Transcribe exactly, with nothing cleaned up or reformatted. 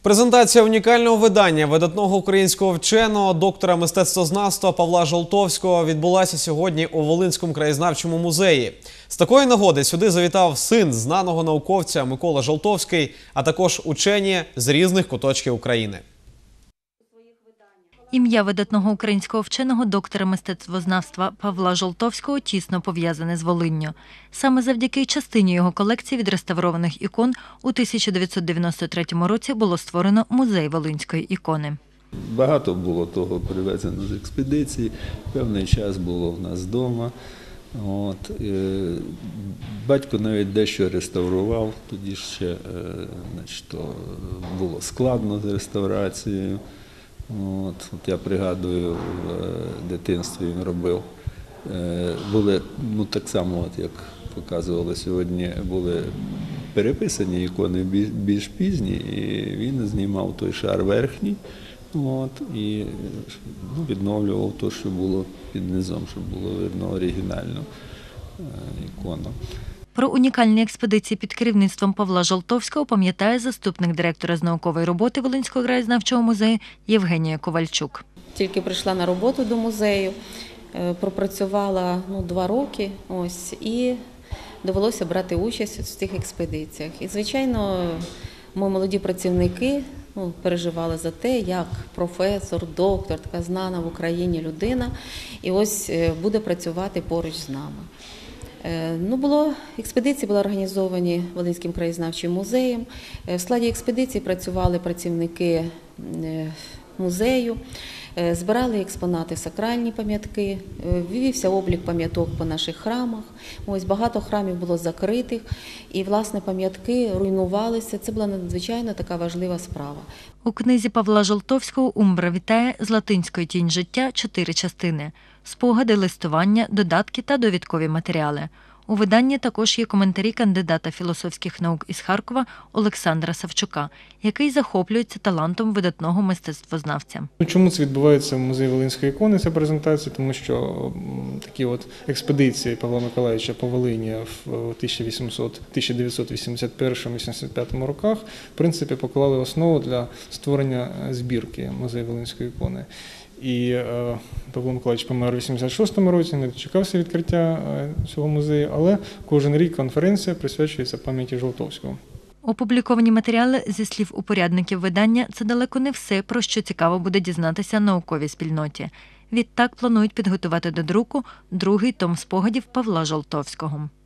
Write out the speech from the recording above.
Презентація унікального видання видатного українського вченого, доктора мистецтвознавства Павла Жолтовського відбулася сьогодні у Волинському краєзнавчому музеї. З такої нагоди сюди завітав син знаного науковця Микола Жолтовський, а також учені з різних куточків України. Ім'я видатного українського вченого, доктора мистецтвознавства Павла Жолтовського тісно пов'язане з Волинню. Саме завдяки частині його колекції відреставрованих ікон у тисяча дев'ятсот дев'яносто третьому році було створено музей Волинської ікони. Багато було того привезено з експедиції, певний час було в нас вдома. От, е, батько навіть дещо реставрував, тоді ще е, значить, то було складно з реставрацією. От, от я пригадую, в дитинстві він робив. Е, були, ну так само, от як показували сьогодні, були переписані ікони більш пізні, і він знімав той шар верхній, от, і ну, відновлював те, що було під низом, щоб було видно оригінальну е, ікону. Про унікальні експедиції під керівництвом Павла Жолтовського пам'ятає заступник директора з наукової роботи Волинського краєзнавчого музею Євгенія Ковальчук. Тільки прийшла на роботу до музею, пропрацювала ну, два роки ось, і довелося брати участь в цих експедиціях. І, звичайно, ми молоді працівники ну, переживали за те, як професор, доктор, така знана в Україні людина, і ось буде працювати поруч з нами. Ну, було, експедиції були організовані Волинським краєзнавчим музеєм. В складі експедиції працювали працівники музею, збирали експонати, сакральні пам'ятки, вівся облік пам'яток по наших храмах. Ось багато храмів було закритих, і, власне, пам'ятки руйнувалися. Це була надзвичайно така важлива справа. У книзі Павла Жолтовського «Умбра вітає» з латинської «Тінь життя» чотири частини – спогади, листування, додатки та довідкові матеріали. У виданні також є коментарі кандидата філософських наук із Харкова Олександра Савчука, який захоплюється талантом видатного мистецтвознавця. Чому це відбувається в музеї Волинської ікони, ця презентація? Тому що такі от експедиції Павла Миколайовича по Волині в тисяча дев'ятсот вісімдесят першому - вісімдесят п'ятому роках в принципі поклали основу для створення збірки музею Волинської ікони. І е, Павло Миколайович помер у вісімдесят шостому році, не дочекався відкриття е, цього музею, але кожен рік конференція присвячується пам'яті Жолтовського. Опубліковані матеріали, зі слів упорядників видання, це далеко не все, про що цікаво буде дізнатися науковій спільноті. Відтак планують підготувати до друку другий том спогадів Павла Жолтовського.